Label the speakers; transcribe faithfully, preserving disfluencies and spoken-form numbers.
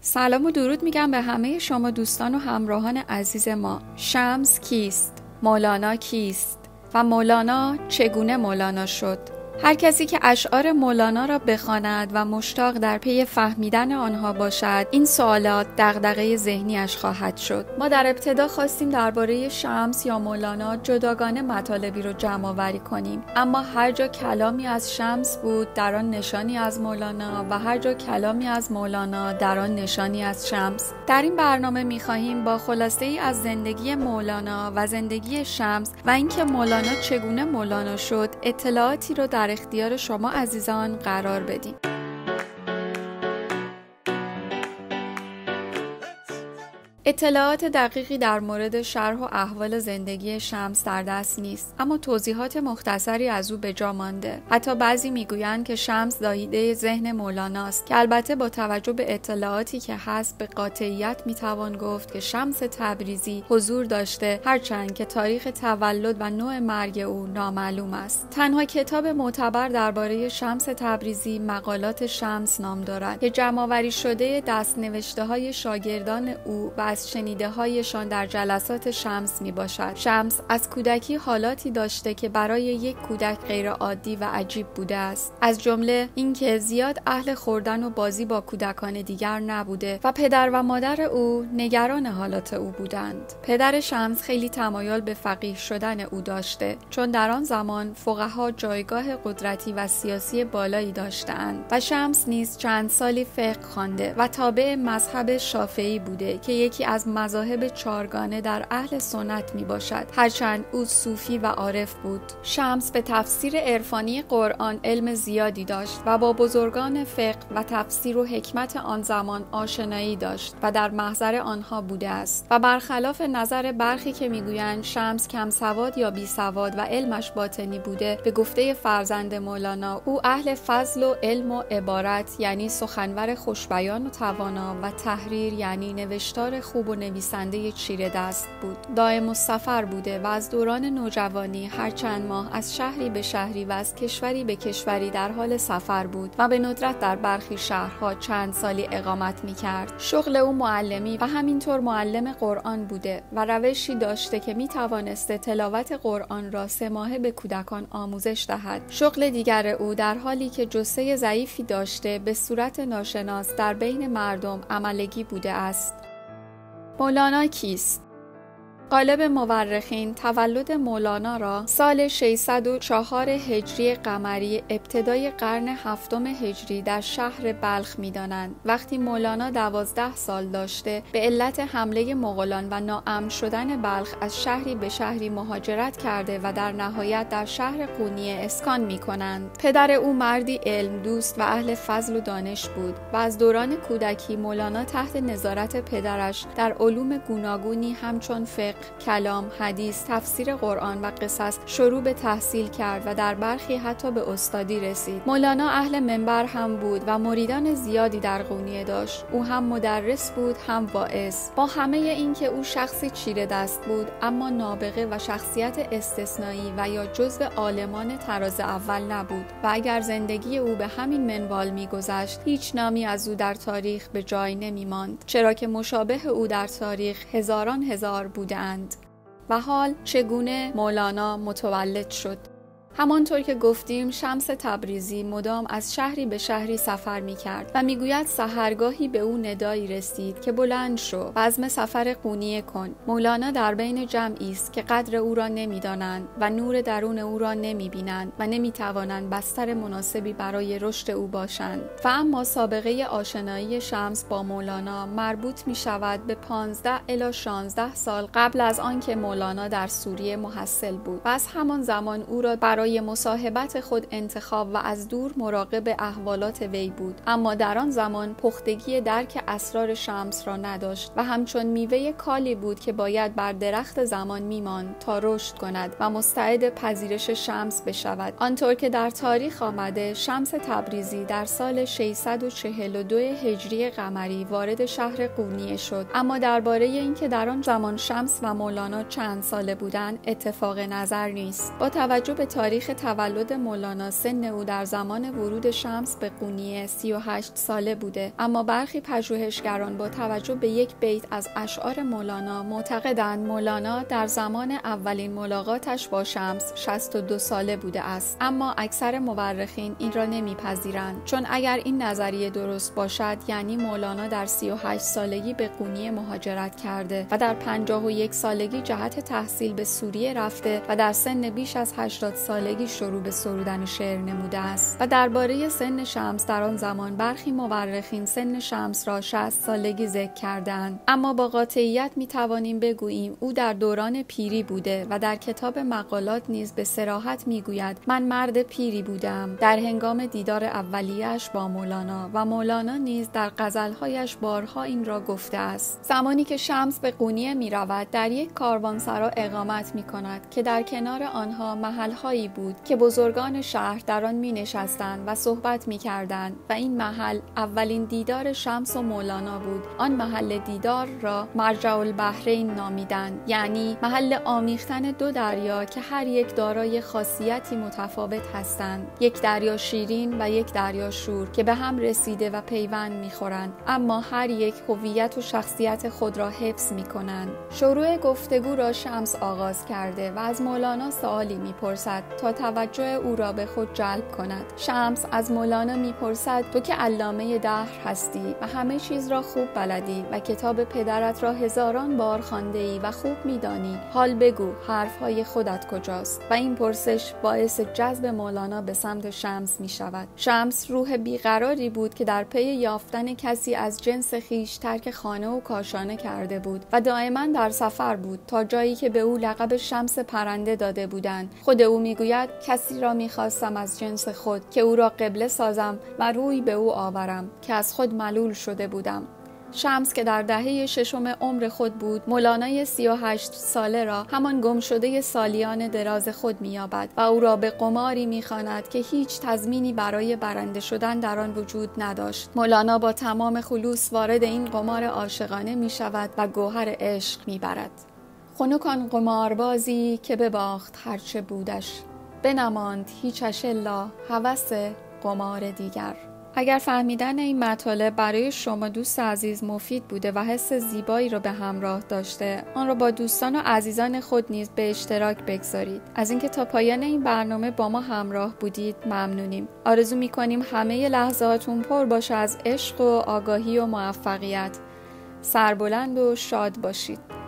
Speaker 1: سلام و درود میگم به همه شما دوستان و همراهان عزیز ما. شمس کیست؟ مولانا کیست؟ و مولانا چگونه مولانا شد؟ هر کسی که اشعار مولانا را بخواند و مشتاق در پی فهمیدن آنها باشد، این سوالات دغدغه ذهنیش خواهد شد. ما در ابتدا خواستیم درباره شمس یا مولانا جداگانه مطالبی رو جمع آوری کنیم، اما هر جا کلامی از شمس بود در آن نشانی از مولانا و هر جا کلامی از مولانا در آن نشانی از شمس. در این برنامه می‌خواهیم با خلاصه ای از زندگی مولانا و زندگی شمس و اینکه مولانا چگونه مولانا شد اطلاعاتی رو در اختیار شما عزیزان قرار بدیم. اطلاعات دقیقی در مورد شرح و احوال زندگی شمس در دست نیست، اما توضیحات مختصری از او به جا مانده. حتی بعضی میگویند که شمس داییده ذهن مولاناست، که البته با توجه به اطلاعاتی که هست به قاطعیت میتوان گفت که شمس تبریزی حضور داشته، هرچند که تاریخ تولد و نوع مرگ او نامعلوم است. تنها کتاب معتبر درباره شمس تبریزی مقالات شمس نام دارد که جمع‌آوری شده دست‌نوشته‌های شاگردان او و از شنیده هایشان در جلسات شمس می باشد. شمس از کودکی حالاتی داشته که برای یک کودک غیر عادی و عجیب بوده است، از جمله اینکه زیاد اهل خوردن و بازی با کودکان دیگر نبوده و پدر و مادر او نگران حالات او بودند. پدر شمس خیلی تمایل به فقیه شدن او داشته، چون در آن زمان فقها جایگاه قدرتی و سیاسی بالایی داشتند و شمس نیز چند سالی فقه خوانده و تابع مذهب شافعی بوده که یکی از مذاهب چارگانه در اهل سنت می باشد، هرچند او صوفی و عارف بود. شمس به تفسیر عرفانی قرآن علم زیادی داشت و با بزرگان فقه و تفسیر و حکمت آن زمان آشنایی داشت و در محضر آنها بوده است و برخلاف نظر برخی که میگویند شمس کم سواد یا بی سواد و علمش باطنی بوده، به گفته فرزند مولانا او اهل فضل و علم و عبارت یعنی سخنور خوشبیان و توانا و تحریر یعنی نوشتار خوب و نویسنده چیره دست بود. دائم السفر بوده و از دوران نوجوانی هر چند ماه از شهری به شهری و از کشوری به کشوری در حال سفر بود و به ندرت در برخی شهرها چند سالی اقامت می کرد. شغل او معلمی و همینطور معلم قرآن بوده و روشی داشته که می توانسته تلاوت قرآن را سه ماهه به کودکان آموزش دهد. شغل دیگر او در حالی که جثه ضعیفی داشته به صورت ناشناس در بین مردم عملگی بوده است. مولانا کیست؟ غالب مورخین تولد مولانا را سال ششصد و چهار هجری قمری ابتدای قرن هفتم هجری در شهر بلخ می‌دانند. وقتی مولانا دوازده سال داشته به علت حمله مغولان و ناامن شدن بلخ از شهری به شهری مهاجرت کرده و در نهایت در شهر قونیه اسکان می‌کنند. پدر او مردی علم دوست و اهل فضل و دانش بود و از دوران کودکی مولانا تحت نظارت پدرش در علوم گوناگونی همچون فقه، کلام، حدیث، تفسیر قرآن و قصص شروع به تحصیل کرد و در برخی حتی به استادی رسید. مولانا اهل منبر هم بود و مریدان زیادی در قونیه داشت. او هم مدرس بود هم واعظ. با همه این که او شخصی چیره دست بود، اما نابغه و شخصیت استثنایی و یا جزو عالمان طراز اول نبود و اگر زندگی او به همین منوال می‌گذشت، هیچ نامی از او در تاریخ به جای نمی‌ماند، چرا که مشابه او در تاریخ هزاران هزار بودند. و حال چگونه مولانا متولد شد؟ همانطور که گفتیم شمس تبریزی مدام از شهری به شهری سفر می کرد و می گوید سحرگاهی به او ندایی رسید که بلند شو و عزم سفر قونیه کن. مولانا در بین جمعی است که قدر او را نمی دانند و نور درون او را نمی بینند و نمی توانند بستر مناسبی برای رشد او باشند. و اما سابقه آشنایی شمس با مولانا مربوط می شود به پانزده الی شانزده سال قبل از آنکه مولانا در سوریه محصل بود و از همان زمان او را برای برای مصاحبت خود انتخاب و از دور مراقب احوالات وی بود، اما در آن زمان پختگی درک اسرار شمس را نداشت و همچون میوه کالی بود که باید بر درخت زمان میماند تا رشد کند و مستعد پذیرش شمس بشود. آنطور که در تاریخ آمده شمس تبریزی در سال ششصد و چهل و دو هجری قمری وارد شهر قونیه شد، اما درباره اینکه در آن زمان شمس و مولانا چند ساله بودند اتفاق نظر نیست. با توجه به تاریخ تاریخ تولد مولانا سن او در زمان ورود شمس به قونیه سی و هشت ساله بوده، اما برخی پژوهشگران با توجه به یک بیت از اشعار مولانا معتقدند مولانا در زمان اولین ملاقاتش با شمس شصت و دو ساله بوده است. اما اکثر مورخین این را نمیپذیرند، چون اگر این نظریه درست باشد یعنی مولانا در سی و هشت سالگی به قونیه مهاجرت کرده و در پنجاه و یک سالگی جهت تحصیل به سوریه رفته و در سن بیش از هشتاد سالگی شروع به سرودن شعر نموده است. و درباره سن شمس در آن زمان برخی مورخین سن شمس را شصت سالگی ذکر کردند، اما با قاطعیت می توانیم بگوییم او در دوران پیری بوده و در کتاب مقالات نیز به صراحت می گوید من مرد پیری بودم در هنگام دیدار اولیه‌اش با مولانا، و مولانا نیز در غزل‌هایش بارها این را گفته است. زمانی که شمس به قونیه می رود در یک کاروانسرا اقامت می کند که در کنار آنها محل‌هایی بود که بزرگان شهر در آن می نشستند و صحبت می کردند و این محل اولین دیدار شمس و مولانا بود. آن محل دیدار را مرجع البحرین نامیدند، یعنی محل آمیختن دو دریا که هر یک دارای خاصیتی متفاوت هستند، یک دریا شیرین و یک دریا شور که به هم رسیده و پیوند می‌خورند، اما هر یک هویت و شخصیت خود را حفظ می‌کنند. شروع گفتگو را شمس آغاز کرده و از مولانا سوالی می‌پرسد تا توجه او را به خود جلب کند. شمس از مولانا می‌پرسد تو که علامه دهر هستی و همه چیز را خوب بلدی و کتاب پدرت را هزاران بار خوانده‌ای و خوب می‌دانی، حال بگو حرف‌های خودت کجاست؟ و این پرسش باعث جذب مولانا به سمت شمس می‌شود. شمس روح بیقراری بود که در پی یافتن کسی از جنس خیش ترک خانه و کاشانه کرده بود و دائما در سفر بود تا جایی که به او لقب شمس پرنده داده بودند. خود او میگوید کسی را میخواستم از جنس خود که او را قبله سازم و روی به او آورم که از خود ملول شده بودم. شمس که در دهه ششم عمر خود بود، مولانای سی و هشت ساله را همان گم شده سالیان دراز خود می‌یابد و او را به قماری می‌خواند که هیچ تضمینی برای برنده شدن در آن وجود نداشت. مولانا با تمام خلوص وارد این قمار عاشقانه می‌شود و گوهر عشق می‌برد. خنک آن قماربازی که بباخت هرچه بودش، بنماند هیچش الا هوس قمار دیگر. اگر فهمیدن این مطالب برای شما دوست عزیز مفید بوده و حس زیبایی را به همراه داشته، آن را با دوستان و عزیزان خود نیز به اشتراک بگذارید. از اینکه تا پایان این برنامه با ما همراه بودید ممنونیم. آرزو می‌کنیم همه لحظاتون پر باشه از عشق و آگاهی و موفقیت. سربلند و شاد باشید.